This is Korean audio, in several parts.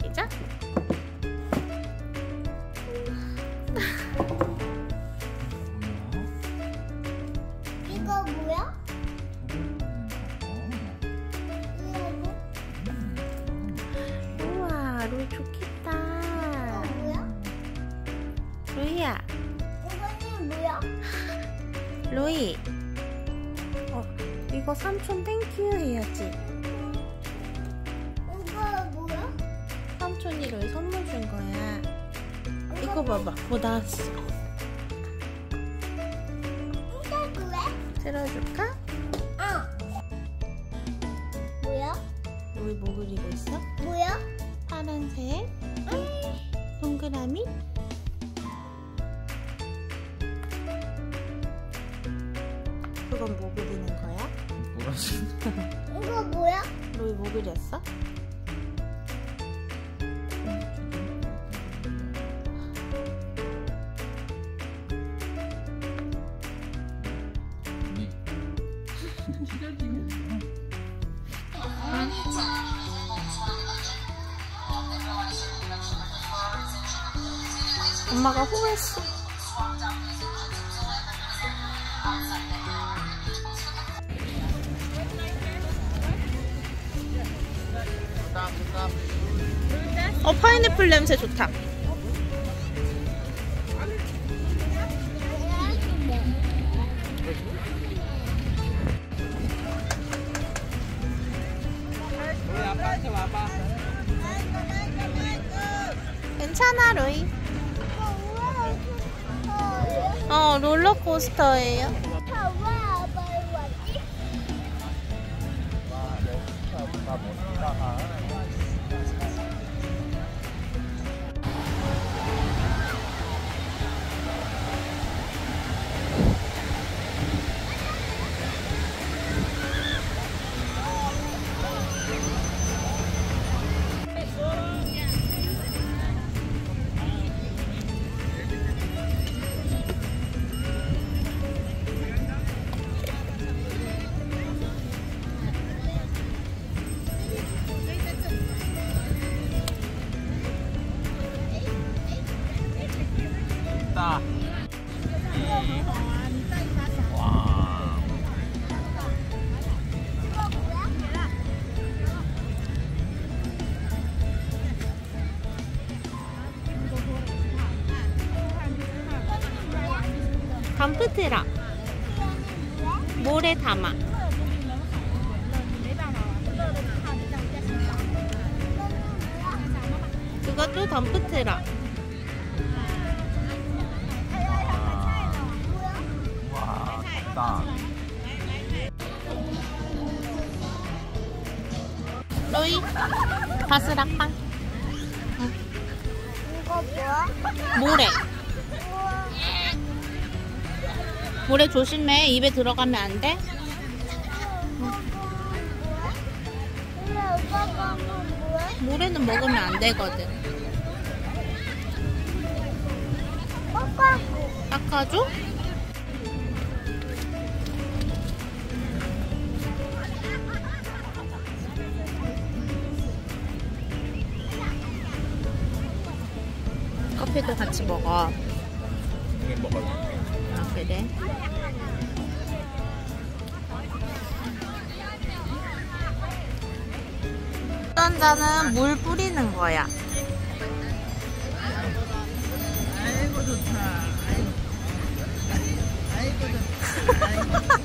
시작. 이거 뭐야? 우와, 루이 좋겠다. 이거 뭐야? 루이야, 이거는 뭐야? 루이. 이거 삼촌 땡큐 해야지. 이거 뭐야? 삼촌이 루이 선물 준 거야. 이거 봐봐, 뭐 나왔어. 이거 그래? 들어줄까? 뭐야? 루이 뭐 그리고 있어? 뭐야? 파란색 동그라미? 그건 뭐 그리는 거야? 보라색. 이거 뭐야? 루이 뭐 그렸어? 엄마가 호했어. 파인애플 냄새 좋다. 괜찮아, 루이. 롤러코스터예요. 감프트라 모래 담아. 그것도 덤프트라. 와, 덥다. 루이 바스락빵. 이거 뭐야? 모래. 우와. 모래 조심해. 입에 들어가면 안 돼. 근데 오빠가 하면 뭐야? 모래는 먹으면 안 되거든. 깎아고. 깎아줘? 커피도 같이 먹어. 이게 먹어요. 아, 그래? 어떤 자는 물 뿌리는 거야. 아이고 좋다. 아이고 좋다. 아이고.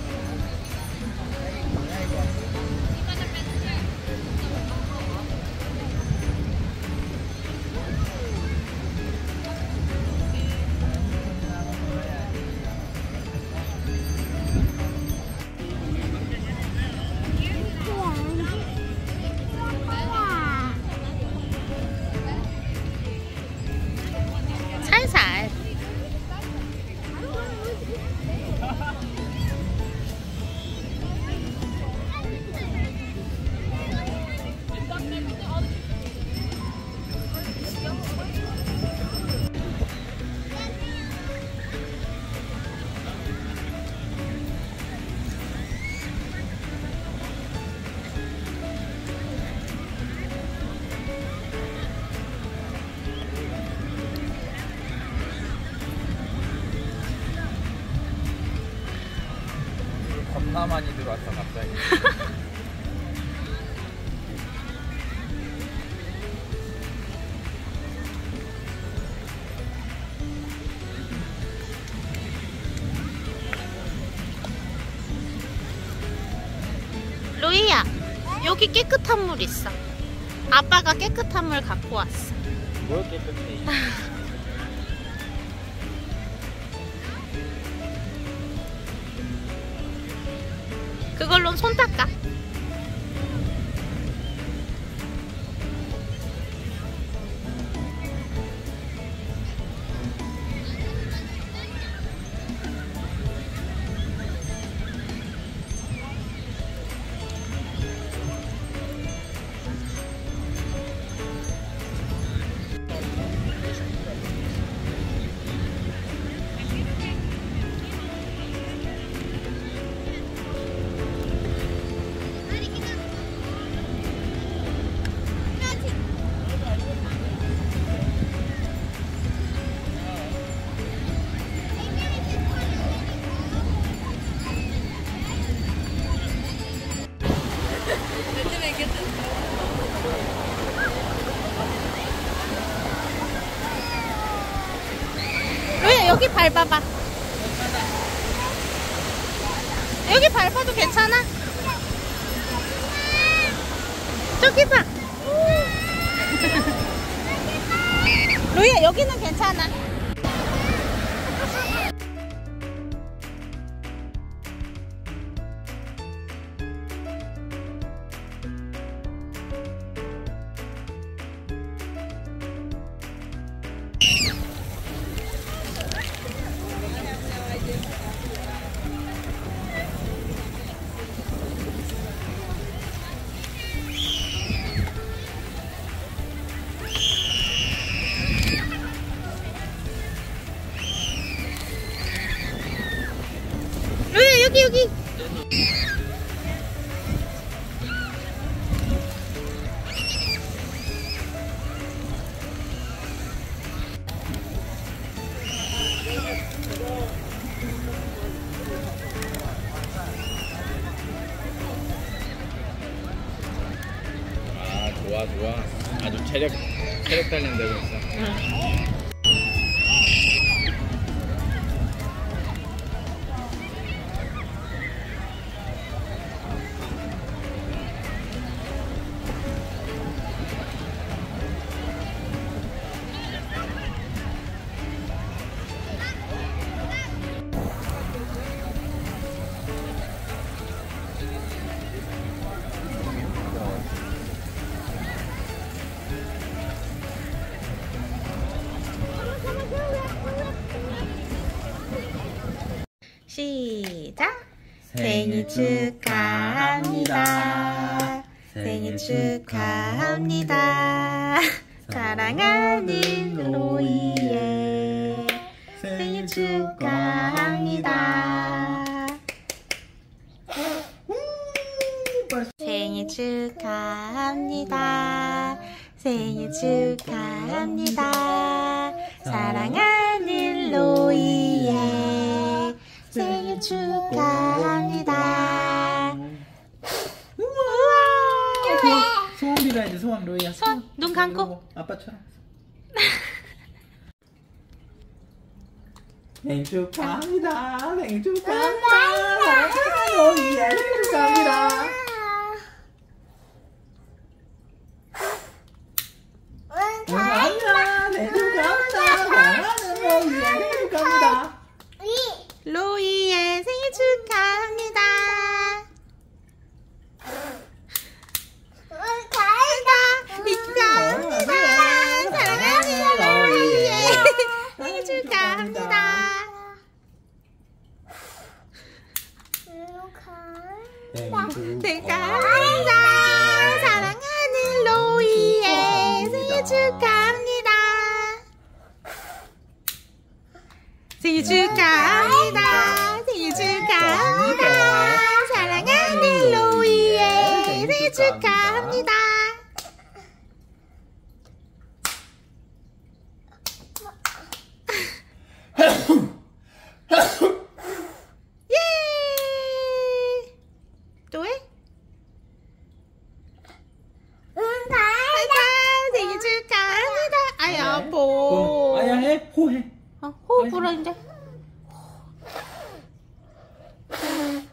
존나 많이 들어왔어 갑자기. 루이야, 여기 깨끗한 물 있어. 아빠가 깨끗한 물 갖고 왔어. 뭘 깨끗해. 그걸로 손 닦아. 루이야, 여기 밟아봐. 여기 밟아도 괜찮아? 저기 봐. 루이야, 여기는 괜찮아. 루이야, 여기. 아 좋아. 아주 체력 단련되고 있어. 시작. 생일 축하합니다. 생일 축하합니다. 사랑하는 로이의 생일 축하합니다. 생일 축하합니다. 생일 축하합니다. 사랑하는 로이의 생일 축하합니다. 우와! 소원 빌어야지. 소원 로이야. 손, 눈 감고. 아빠처럼. 생일 축하합니다. 생일 축하합니다. 로이야 생일 축하합니다. 축하합니다. 생일 축하합니다. 사랑하는 로이야 생일 축하합니다. 로이의 생일 축하합니다. 축하합니다. 사랑하는 로이의 생일 축하합니다. 축하합니다. 사랑하는 로이의 생일 축하합니다. 생일 축하합니다. 생일 축하합니다. 사랑하는 로이의 생일 축하합니다. 예! 호해 호해. 호흡 불어 이제.